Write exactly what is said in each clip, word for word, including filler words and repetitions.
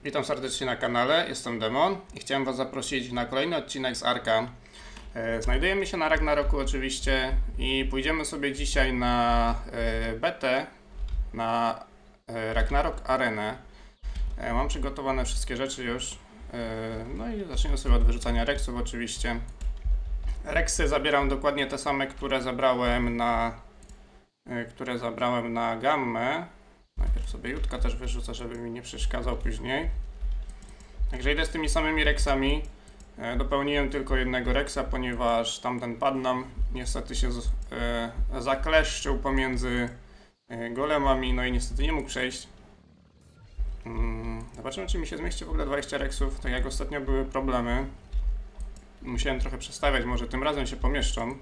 Witam serdecznie na kanale, jestem Demon i chciałem Was zaprosić na kolejny odcinek z Arka. Znajdujemy się na Ragnaroku oczywiście i pójdziemy sobie dzisiaj na betę, na Ragnarok Arenę. Mam przygotowane wszystkie rzeczy już, no i zacznijmy sobie od wyrzucania reksów oczywiście. Reksy zabieram dokładnie te same, które zabrałem na, które zabrałem na gammę. Najpierw sobie Jutka też wyrzucę, żeby mi nie przeszkadzał później. Także idę z tymi samymi reksami. Dopełniłem tylko jednego reksa, ponieważ tamten pad nam niestety się z, e, zakleszczył pomiędzy e, golemami, no i niestety nie mógł przejść. Hmm, zobaczymy, czy mi się zmieści w ogóle dwadzieścia reksów. Tak jak ostatnio były problemy. Musiałem trochę przestawiać, może tym razem się pomieszczą.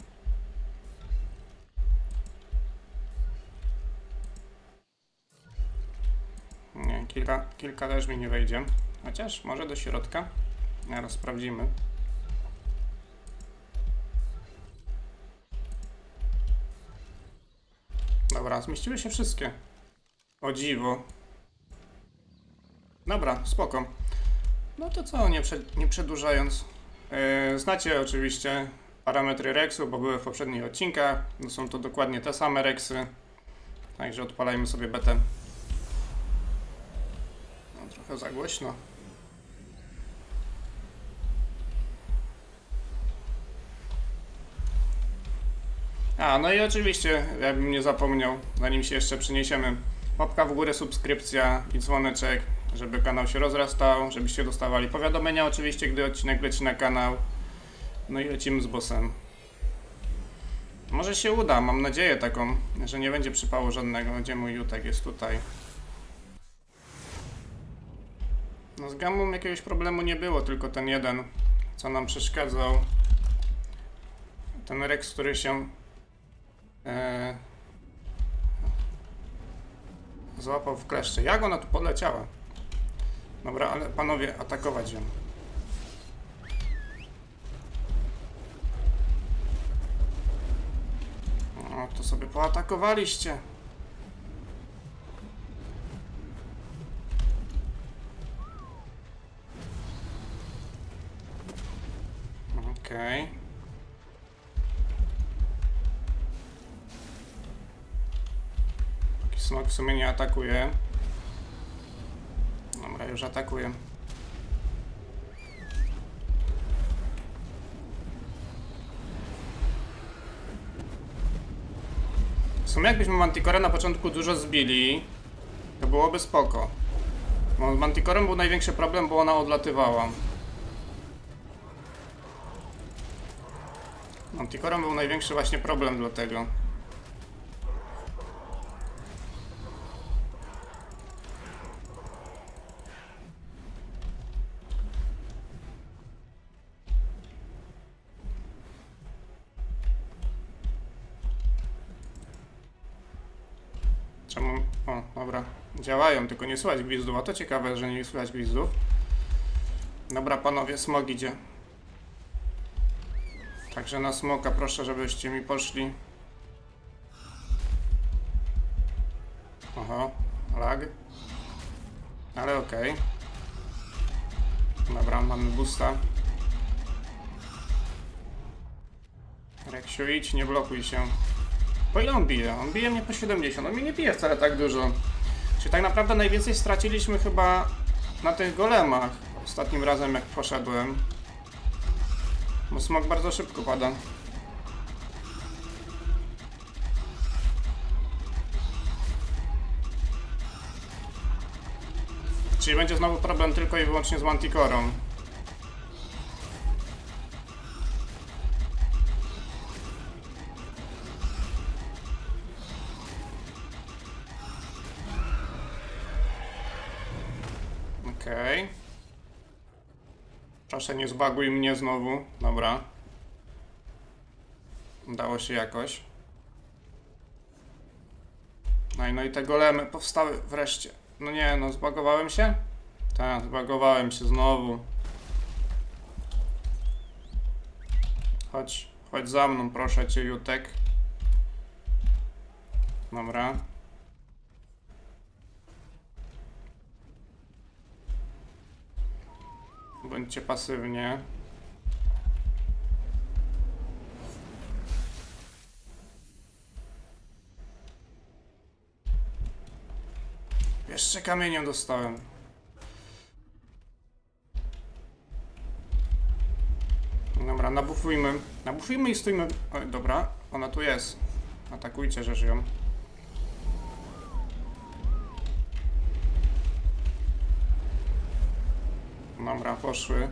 Nie, kilka, kilka też mi nie wejdzie. Chociaż może do środka. Zaraz sprawdzimy. Dobra, zmieściły się wszystkie. O dziwo. Dobra, spoko. No to co, nie, przed, nie przedłużając. Yy, znacie oczywiście parametry reksu, bo były w poprzednich odcinkach. No są to dokładnie te same reksy. Także odpalajmy sobie betę. No, trochę za głośno. A, no i oczywiście, jakbym nie zapomniał, zanim się jeszcze przeniesiemy, łapka w górę, subskrypcja i dzwoneczek, żeby kanał się rozrastał, żebyście dostawali powiadomienia oczywiście, gdy odcinek leci na kanał. No i lecimy z bossem. Może się uda, mam nadzieję taką, że nie będzie przypału żadnego. Gdzie mój Jutek? Jest tutaj. No z gammą jakiegoś problemu nie było, tylko ten jeden, co nam przeszkadzał. Ten reks, który się Eee, złapał w kleszcze. Jak ona tu podleciała? Dobra, ale panowie, atakować ją. O, to sobie poatakowaliście. Okej. Okay. Smok w sumie nie atakuje. Dobra, już atakuje. W sumie jakbyśmy Manticore na początku dużo zbili, to byłoby spoko. Bo z Manticorem był największy problem, bo ona odlatywała. Manticorem był największy właśnie problem dlatego. Czemu? O, dobra. Działają, tylko nie słychać gwizdów. A to ciekawe, że nie słychać gwizdów. Dobra, panowie, smog idzie. Także na smoka proszę, żebyście mi poszli. Oho, lag. Ale okej. Okay. Dobra, mamy boosta. Reksiu, idź, nie blokuj się. Po ile on bije? On bije mnie po siedemdziesiąt. On mnie nie bije wcale tak dużo. Czyli tak naprawdę najwięcej straciliśmy chyba na tych golemach. Ostatnim razem jak poszedłem. Bo smok bardzo szybko pada. Czyli będzie znowu problem tylko i wyłącznie z Manticorą. Okej. Okay. Proszę nie zbaguj mnie znowu. Dobra. Udało się jakoś. No i, no i te golemy powstały wreszcie. No nie, no zbagowałem się? Tak, zbagowałem się znowu. Chodź, chodź za mną, proszę cię, Jutek. Dobra. Bądźcie pasywnie. Jeszcze kamieniem dostałem. Dobra, nabufujmy. Nabufujmy i stójmy. Oj, dobra, ona tu jest. Atakujcie, że żyją. Dobra, poszły.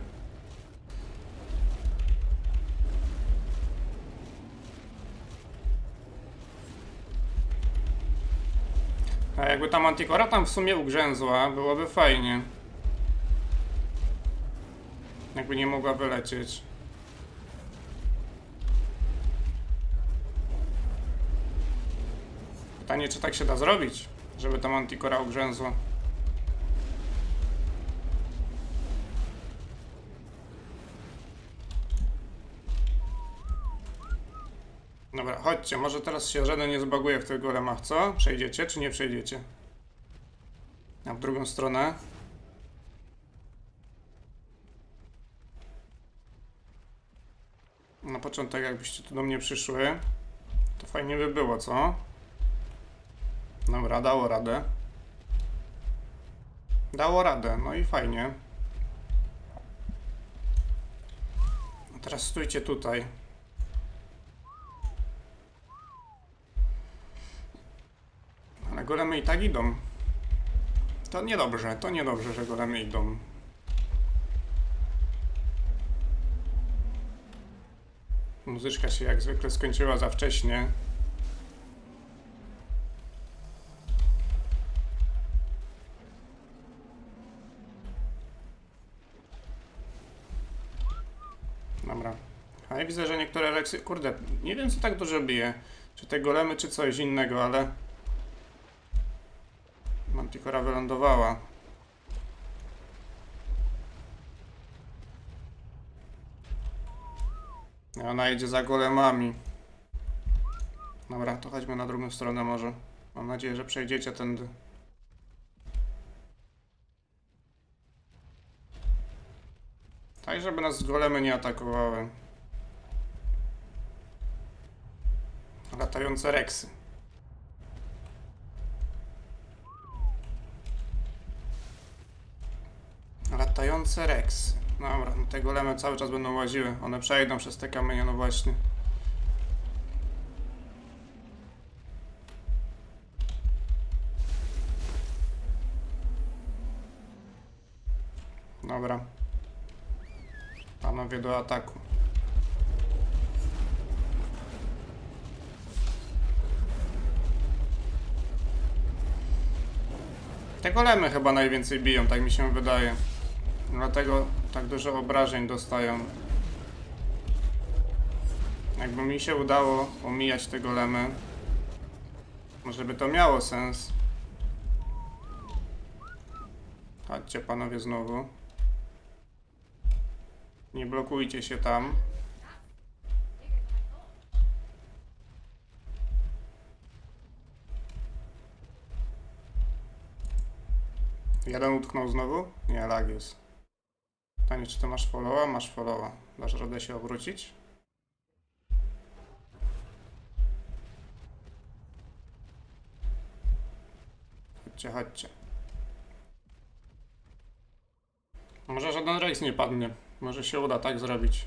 A jakby ta Manticora tam w sumie ugrzęzła, byłoby fajnie. Jakby nie mogła wylecieć. Pytanie, czy tak się da zrobić, żeby ta Manticora ugrzęzła. Dobra, chodźcie, może teraz się żaden nie zbaguje w tych golemach, co? Przejdziecie, czy nie przejdziecie? A w drugą stronę. Na początek, jakbyście tu do mnie przyszły, to fajnie by było, co? Dobra, dało radę. Dało radę, no i fajnie. A teraz stójcie tutaj. Ale golemy i tak idą. To niedobrze, to niedobrze, że golemy idą. Muzyczka się jak zwykle skończyła za wcześnie. Dobra. A ja widzę, że niektóre reksy... Kurde, nie wiem co tak dużo bije. Czy te golemy, czy coś innego, ale... Manticora wylądowała. I ona idzie za golemami. Dobra, to chodźmy na drugą stronę może. Mam nadzieję, że przejdziecie tędy. Tak, żeby nas golemy nie atakowały. Latające reksy. Latające reksy. Dobra, no te golemy cały czas będą łaziły. One przejdą przez te kamienie, no właśnie. Dobra. Panowie do ataku. Te golemy chyba najwięcej biją, tak mi się wydaje. Dlatego tak dużo obrażeń dostają. Jakby mi się udało omijać te golemy, może by to miało sens. Chodźcie panowie znowu. Nie blokujcie się tam. Jeden utknął znowu? Nie, lag jest. Pytanie, czy to masz followa? Masz followa. Dasz radę się obrócić? Chodźcie, chodźcie. Może żaden rejs nie padnie. Może się uda tak zrobić.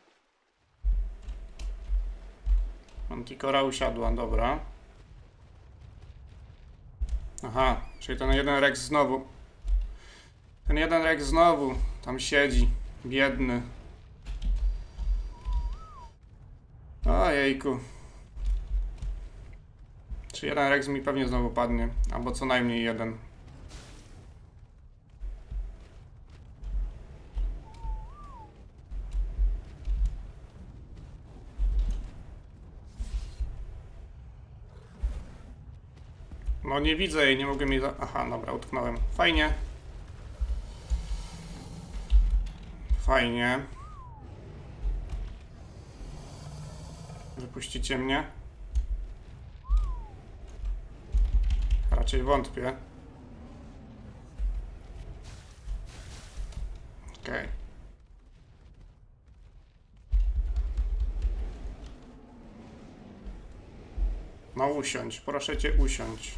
Manticora usiadła, dobra. Aha, czyli ten jeden Rex znowu. Ten jeden Rex znowu tam siedzi. Biedny. Ojejku. Czy jeden Rex mi pewnie znowu padnie. Albo co najmniej jeden. No nie widzę jej, nie mogę jej za... Aha, dobra, utknąłem. Fajnie. Fajnie. Wypuścicie mnie? Raczej wątpię. Okej. Okay. No usiądź, proszę cię usiądź.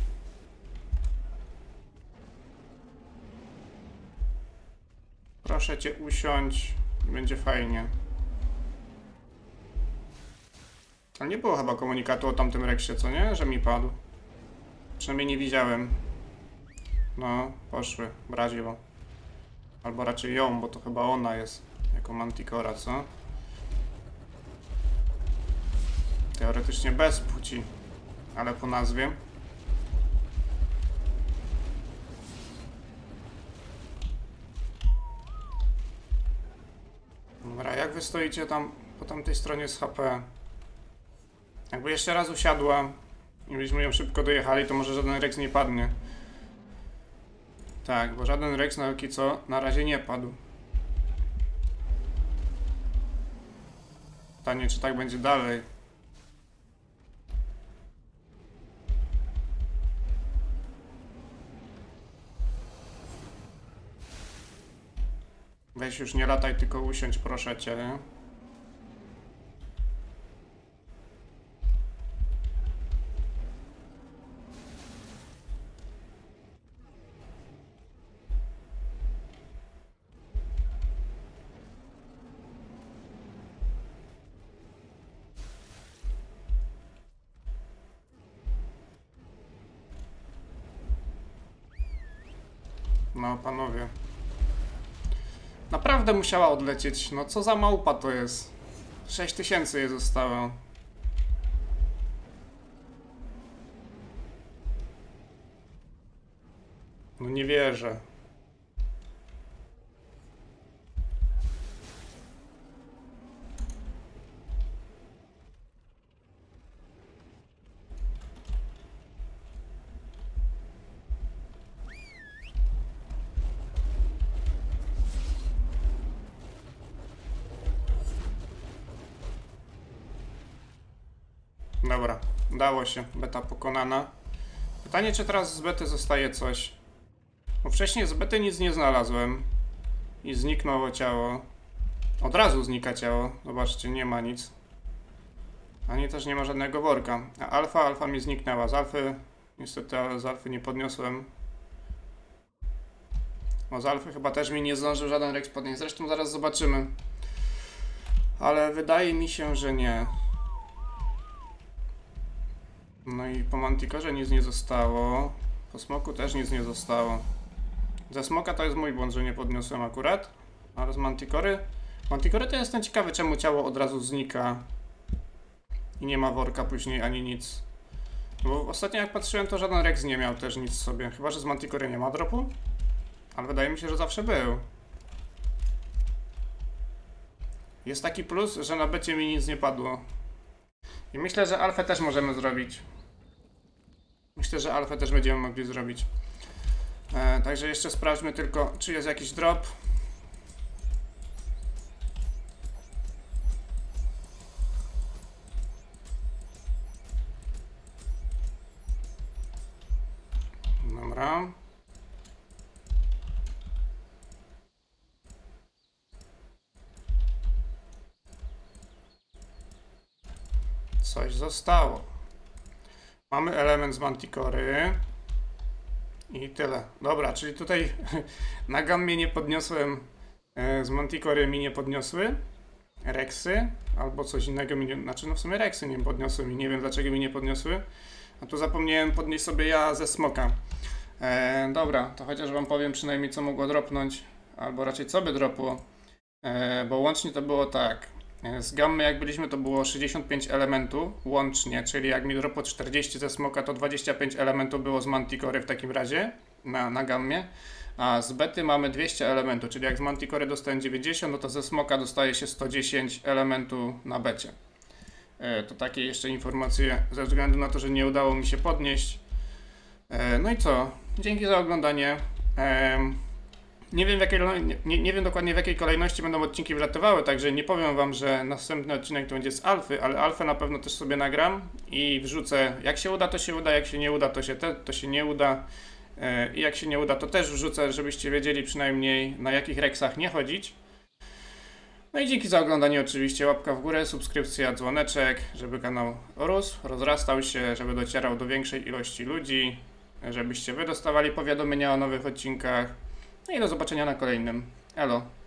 Proszę cię usiądź i będzie fajnie. Ale nie było chyba komunikatu o tamtym Rexie, co nie? Że mi padł. Przynajmniej nie widziałem. No, poszły. Braziło. Albo raczej ją, bo to chyba ona jest. Jako Manticora, co? Teoretycznie bez płci. Ale po nazwie. Dobra, jak wy stoicie tam po tamtej stronie z H P? Jakby jeszcze raz usiadła i byśmy ją szybko dojechali, to może żaden Rex nie padnie. Tak, bo żaden Rex na póki co na razie nie padł. Pytanie, czy tak będzie dalej. Weź już nie lataj, tylko usiądź, proszę cię. Nie? No, panowie. Naprawdę musiała odlecieć. No, co za małpa to jest? sześć tysięcy jej zostało. No, nie wierzę. Dobra, udało się. Beta pokonana. Pytanie, czy teraz z bety zostaje coś? Bo wcześniej z bety nic nie znalazłem. I zniknęło ciało. Od razu znika ciało. Zobaczcie, nie ma nic. Ani też nie ma żadnego worka. A alfa, alfa mi zniknęła. Z alfy, niestety z alfy nie podniosłem. Bo z alfy chyba też mi nie zdążył żaden Rex podnieść. Zresztą zaraz zobaczymy. Ale wydaje mi się, że nie. No i po Manticorze nic nie zostało. Po smoku też nic nie zostało. Ze smoka to jest mój błąd, że nie podniosłem akurat. Ale z Manticory... Manticory to jestem ciekawy, czemu ciało od razu znika. I nie ma worka później ani nic. Bo ostatnio jak patrzyłem, to żaden Rex nie miał też nic sobie. Chyba że z Manticory nie ma dropu. Ale wydaje mi się, że zawsze był. Jest taki plus, że na becie mi nic nie padło. I myślę, że alfę też możemy zrobić. Myślę, że alfę też będziemy mogli zrobić. E, także jeszcze sprawdźmy tylko, czy jest jakiś drop. Dobra. Coś zostało. Mamy element z Manticory. I tyle. Dobra, czyli tutaj na gammie nie podniosłem, z Manticory mi nie podniosły Rexy, albo coś innego mi nie, znaczy no w sumie Rexy nie podniosły i nie wiem dlaczego mi nie podniosły. A tu zapomniałem podnieść sobie ja ze smoka. E, dobra, to chociaż wam powiem przynajmniej co mogło dropnąć, albo raczej co by dropło, e, bo łącznie to było tak. Z gammy jak byliśmy to było sześćdziesiąt pięć elementów łącznie, czyli jak mi dropło czterdzieści ze smoka to dwadzieścia pięć elementów było z Manticory w takim razie na, na gammie, a z bety mamy dwieście elementów, czyli jak z Manticory dostałem dziewięćdziesiąt, no to ze smoka dostaje się sto dziesięć elementów na becie. E, to takie jeszcze informacje ze względu na to, że nie udało mi się podnieść. E, no i co? Dzięki za oglądanie. E, Nie wiem, w jakiej, nie, nie wiem dokładnie w jakiej kolejności będą odcinki wlatywały, także nie powiem wam, że następny odcinek to będzie z alfy, ale alfę na pewno też sobie nagram i wrzucę, jak się uda to się uda, jak się nie uda to się, te, to się nie uda yy, i jak się nie uda to też wrzucę, żebyście wiedzieli przynajmniej na jakich Rexach nie chodzić. No No i dzięki za oglądanie oczywiście, łapka w górę, subskrypcja, dzwoneczek, żeby kanał rósł, rozrastał się, żeby docierał do większej ilości ludzi, żebyście wy dostawali powiadomienia o nowych odcinkach. No i do zobaczenia na kolejnym. Elo.